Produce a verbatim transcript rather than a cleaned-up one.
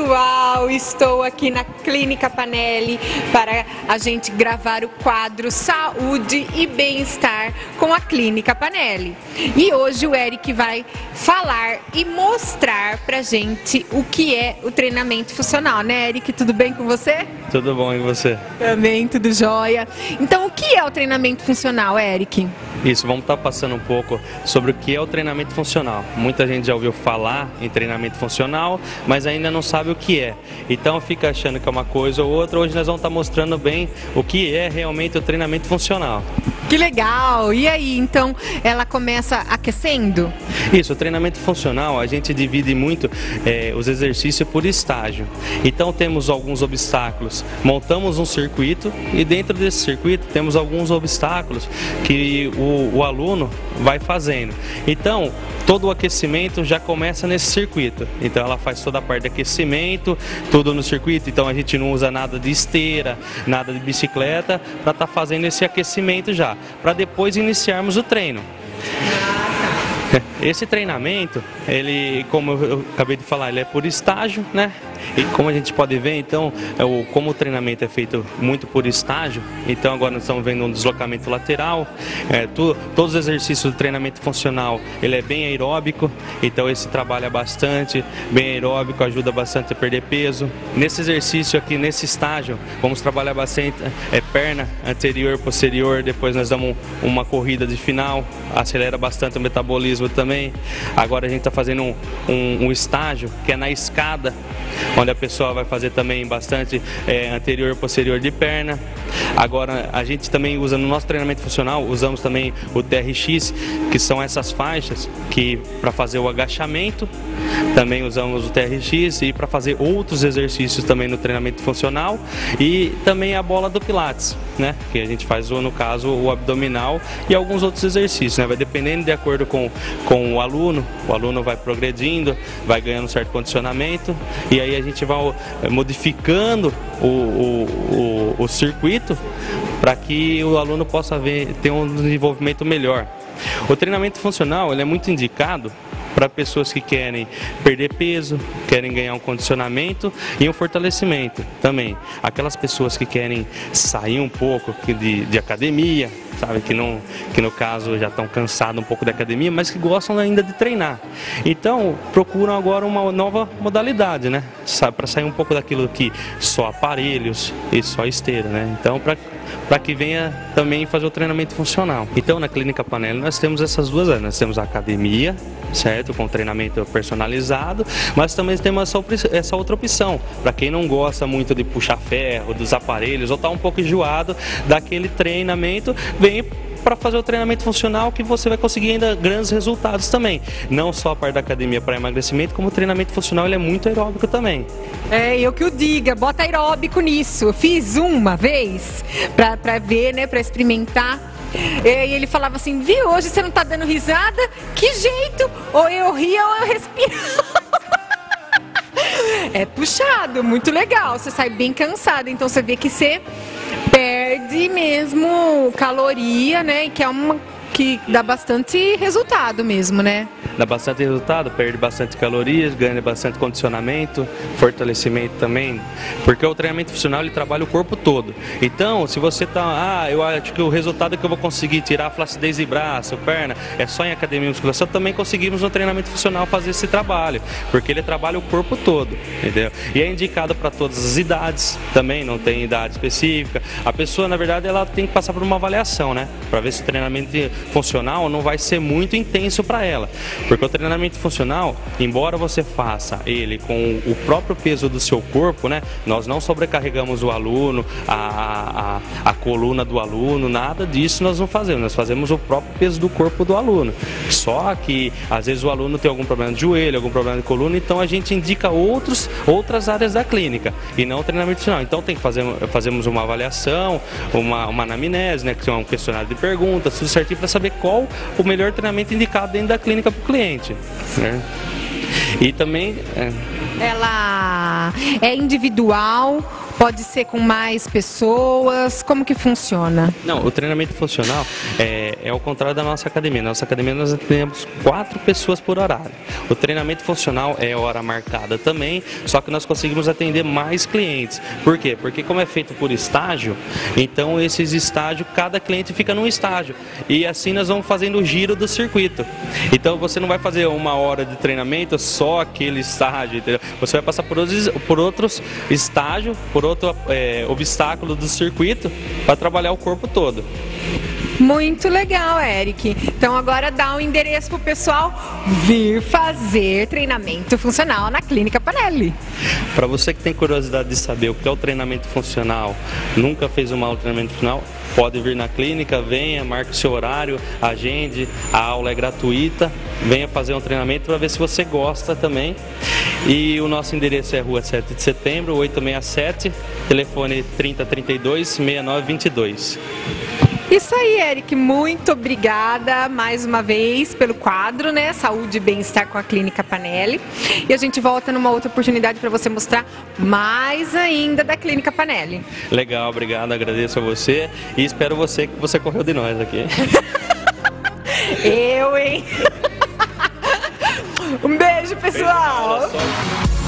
pessoal, estou aqui na Clínica Panelli para a gente gravar o quadro Saúde e Bem-Estar com a Clínica Panelli. E hoje o Eric vai falar e mostrar pra gente o que é o treinamento funcional, né, Eric? Tudo bem com você? Tudo bom, e você? Também, tudo jóia. Então, o que é o treinamento funcional, Eric? Isso, vamos estar passando um pouco sobre o que é o treinamento funcional. Muita gente já ouviu falar em treinamento funcional, mas ainda não sabe o que é. Então fica achando que é uma coisa ou outra. Hoje nós vamos estar mostrando bem o que é realmente o treinamento funcional. Que legal! E aí, então, ela começa aquecendo? Isso, o treinamento funcional, a gente divide muito é, os exercícios por estágio. Então temos alguns obstáculos, montamos um circuito e dentro desse circuito temos alguns obstáculos que o, o aluno vai fazendo. Então, todo o aquecimento já começa nesse circuito. Então ela faz toda a parte de aquecimento, tudo no circuito. Então a gente não usa nada de esteira, nada de bicicleta, para estar fazendo esse aquecimento já, para depois iniciarmos o treino. Esse treinamento, ele, como eu acabei de falar, ele é por estágio, né? E como a gente pode ver, então, é o, como o treinamento é feito muito por estágio, então agora nós estamos vendo um deslocamento lateral, é, tu, todos os exercícios do treinamento funcional, ele é bem aeróbico, então esse trabalha bastante, bem aeróbico, ajuda bastante a perder peso. Nesse exercício aqui, nesse estágio, vamos trabalhar bastante é, perna anterior, posterior, depois nós damos uma corrida de final, acelera bastante o metabolismo também. Agora a gente está fazendo um, um, um estágio que é na escada, onde a pessoa vai fazer também bastante é, anterior e posterior de perna. Agora a gente também usa no nosso treinamento funcional, usamos também o T R X, que são essas faixas que para fazer o agachamento, também usamos o T R X e para fazer outros exercícios também no treinamento funcional e também a bola do Pilates, né? Que a gente faz no caso o abdominal e alguns outros exercícios, né? Vai dependendo de acordo com, com o aluno, o aluno vai progredindo, vai ganhando um certo condicionamento e aí a gente vai modificando o, o, o, o circuito para que o aluno possa ver, ter um desenvolvimento melhor. O treinamento funcional ele é muito indicado para pessoas que querem perder peso, querem ganhar um condicionamento e um fortalecimento também. Aquelas pessoas que querem sair um pouco de, de academia, sabe, que, não, que no caso já estão cansados um pouco da academia, mas que gostam ainda de treinar. Então procuram agora uma nova modalidade, né? Para sair um pouco daquilo que só aparelhos e só esteira, né? Então para para que venha também fazer o treinamento funcional. Então na Clínica Panelli nós temos essas duas áreas, nós temos a academia, certo, com treinamento personalizado, mas também temos essa, essa outra opção, para quem não gosta muito de puxar ferro, dos aparelhos, ou está um pouco enjoado daquele treinamento, vem para fazer o treinamento funcional que você vai conseguir ainda grandes resultados também. Não só a parte da academia para emagrecimento, como o treinamento funcional ele é muito aeróbico também. É, eu que o diga, bota aeróbico nisso. Eu fiz uma vez para ver, né, para experimentar. E ele falava assim, viu, hoje você não tá dando risada? Que jeito? Ou eu ria ou eu respirava. É puxado, muito legal, você sai bem cansado, então você vê que você perde mesmo caloria, né, que é uma que dá bastante resultado mesmo, né? Dá bastante resultado, perde bastante calorias, ganha bastante condicionamento, fortalecimento também, porque o treinamento funcional ele trabalha o corpo todo. Então, se você tá, ah, eu acho que o resultado que eu vou conseguir tirar a flacidez de braço, perna, é só em academia e musculação, também conseguimos no treinamento funcional fazer esse trabalho, porque ele trabalha o corpo todo, entendeu? E é indicado para todas as idades, também não tem idade específica. A pessoa, na verdade, ela tem que passar por uma avaliação, né? Para ver se o treinamento funcional não vai ser muito intenso para ela. Porque o treinamento funcional, embora você faça ele com o próprio peso do seu corpo, né? Nós não sobrecarregamos o aluno, a, a, a coluna do aluno, nada disso nós não fazemos. Nós fazemos o próprio peso do corpo do aluno. Só que às vezes o aluno tem algum problema de joelho, algum problema de coluna, então a gente indica outros, outras áreas da clínica e não o treinamento funcional. Então tem que fazer, fazemos uma avaliação, uma, uma anamnese, né? Que é um questionário de perguntas, tudo certinho para saber qual o melhor treinamento indicado dentro da clínica para o cliente, né? E também... É... Ela é individual Pode ser com mais pessoas? Como que funciona? Não, o treinamento funcional é, é ao contrário da nossa academia. Na nossa academia nós temos quatro pessoas por horário. O treinamento funcional é hora marcada também, só que nós conseguimos atender mais clientes. Por quê? Porque como é feito por estágio, então esses estágios, cada cliente fica num estágio. E assim nós vamos fazendo o giro do circuito. Então você não vai fazer uma hora de treinamento só aquele estágio, entendeu? Você vai passar por outros, por outros estágios, por outro é, obstáculo do circuito para trabalhar o corpo todo. Muito legal, Eric. Então agora dá o um endereço pro pessoal vir fazer treinamento funcional na Clínica Panelli. Para você que tem curiosidade de saber o que é o treinamento funcional, nunca fez uma aula de treinamento funcional, pode vir na clínica, venha, marque o seu horário, agende, a aula é gratuita, venha fazer um treinamento para ver se você gosta também. E o nosso endereço é Rua sete de Setembro, oitocentos e sessenta e sete, telefone trinta, trinta e dois, sessenta e nove, vinte e dois. Isso aí, Eric, muito obrigada mais uma vez pelo quadro, né? Saúde e bem-estar com a Clínica Panelli. E a gente volta numa outra oportunidade para você mostrar mais ainda da Clínica Panelli. Legal, obrigado, agradeço a você e espero você que você correu de nós aqui. Eu, hein? Um beijo, pessoal! Beijo,